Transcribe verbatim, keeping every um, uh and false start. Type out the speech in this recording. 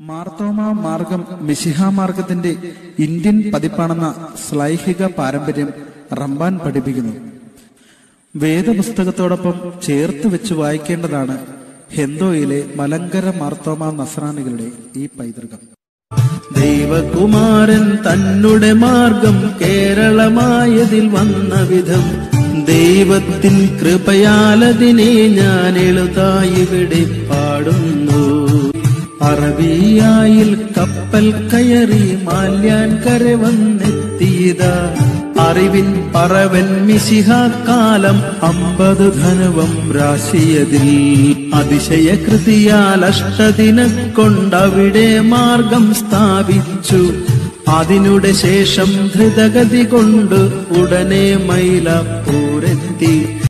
മാർത്തോമ മാർഗം മിശിഹ മാർഗത്തിന്റെ ഇന്ത്യൻ പതിപ്പാണെന്ന ശ്ലൈഹിക പാരമ്പര്യം റംബാൻ പഠിപ്പിക്കുന്നു. വേദപുസ്തകത്തോടൊപ്പം ചേർത്ത് വെച്ച് വായിക്കേണ്ടതാണ് ഹെന്തോയിലെ മലങ്കര മാർത്തോമ നസ്രാണികളുടെ ഈ പൈതൃകം. ദൈവകുമാരൻ തന്നുടെ മാർഗം കേരളമായതിൽ വന്ന വിധം ദൈവത്തിൻ കൃപയാലതിനെ ഞാൻ എളുതായിവിടെ പാടുന്നു. അറബിയായിൽ കപ്പൽ കയറി മാല്യാൻകര വന്നെത്തിയതാ അറിവിൻ പറവൻ മിശിഹ കാലം അമ്പത് ധനവം രാശിയതിൽ അതിശയകൃതിയാൽ അഷ്ടദിന കൊണ്ടവിടെ മാർഗം സ്ഥാപിച്ചു. അതിനുടെ ശേഷം ധൃതഗതി കൊണ്ട് ഉടനെ മൈലാപ്പൂരെത്തി.